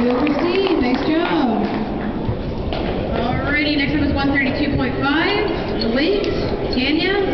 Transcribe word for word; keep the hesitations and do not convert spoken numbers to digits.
you, Christine. Nice job. Alrighty, next up is one thirty-two point five. Late, Tanya.